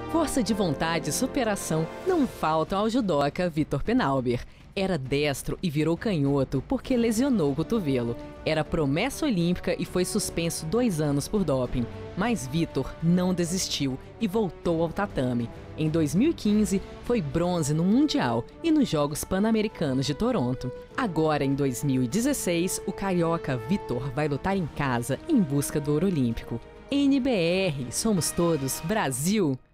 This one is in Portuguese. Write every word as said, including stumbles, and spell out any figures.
Força de vontade e superação não faltam ao judoca Vitor Penalber. Era destro e virou canhoto porque lesionou o cotovelo. Era promessa olímpica e foi suspenso dois anos por doping. Mas Vitor não desistiu e voltou ao tatame. Em dois mil e quinze, foi bronze no Mundial e nos Jogos Pan-Americanos de Toronto. Agora, em dois mil e dezesseis, o carioca Vitor vai lutar em casa em busca do ouro olímpico. N B R, somos todos Brasil!